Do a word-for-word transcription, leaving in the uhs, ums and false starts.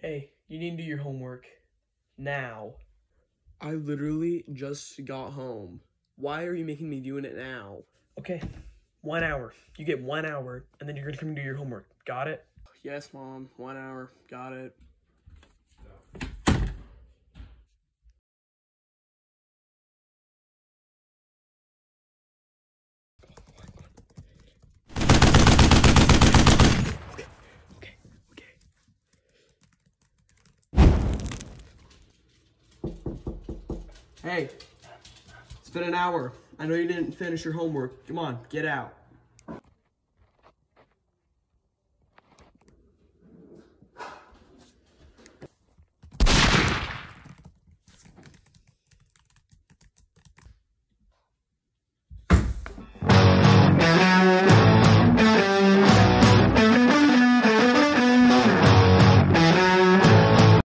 Hey, you need to do your homework. Now. I literally just got home. Why are you making me doing it now? Okay, one hour. You get one hour, and then you're gonna come and do your homework. Got it? Yes, Mom. One hour. Got it. Hey, it's been an hour. I know you didn't finish your homework. Come on, get out.